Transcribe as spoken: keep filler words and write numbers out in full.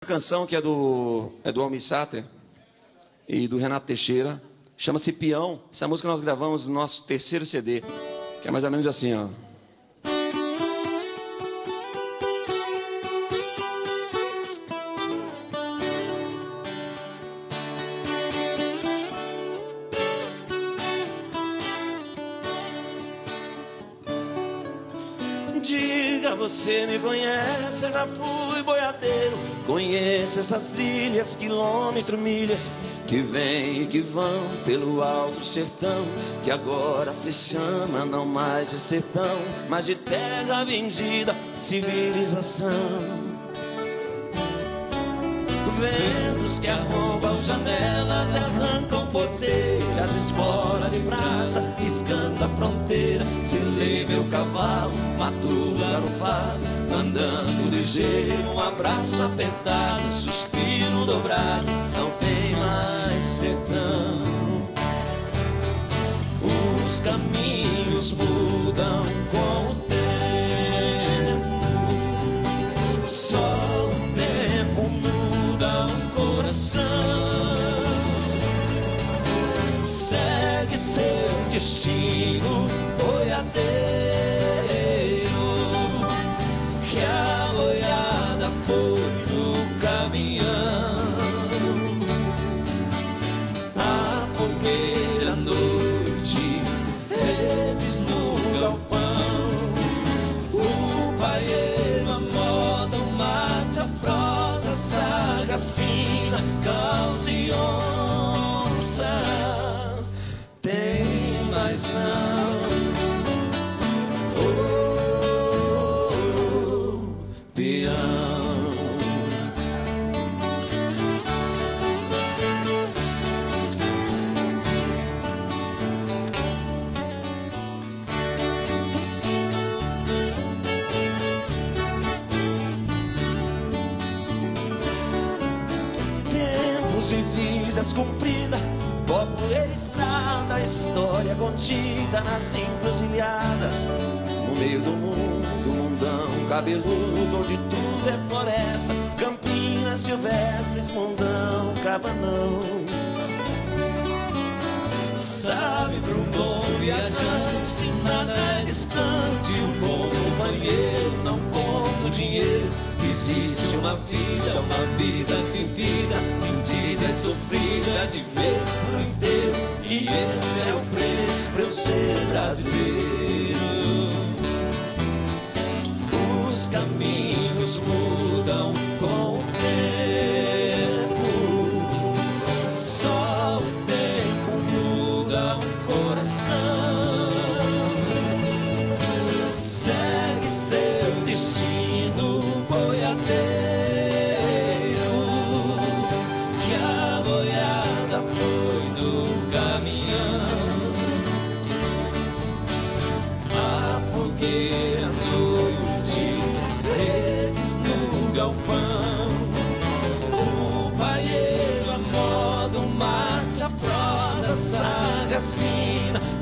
A canção que é do, é do Almir Sater e do Renato Teixeira, chama-se Peão. Essa música nós gravamos no nosso terceiro C D, que é mais ou menos assim, ó. Diga, você me conhece, eu já fui boiadeiro. Conheço essas trilhas, quilômetro, milhas, que vêm e que vão pelo alto sertão, que agora se chama não mais de sertão, mas de terra vendida, civilização. Ventos que arrombam janelas e arrancam porteiras, esporas de prata, riscando a fronteira. Se lê meu cavalo, matula no fado, andando ligeiro, um abraço apertado, suspiro dobrado, não tem mais sertão. Os caminhos mudam com o tempo, só o tempo muda o coração. Segue seu destino, boiadeiro, que a boiada foi no caminhão. A fogueira à noite, redes no galpão, o paieiro, a moda, o mate, a prosa, a sagacina, caos e onça. Tem mais não. Tempos e vidas cumpridas, pó, poeira, estrada, história contida nas encruzilhadas, no meio do mundo, mundão cabeludo, onde tudo é floresta, campinas silvestres, mundão, cabanão. Sabe, para um bom viajante nada é distante, o bom companheiro não conta o dinheiro. Existe uma vida, uma vida sentida, sentida e sofrida de vez por inteiro, e esse é o preço pra eu ser brasileiro. Os caminhos mudam com o tempo, só o tempo muda o coração. Segue seu destino, boiadeiro, que a boiada foi no caminhão. A fogueira à noite, redes no galpão, o paieiro, a moda, o mate, a prosa, a sagacina,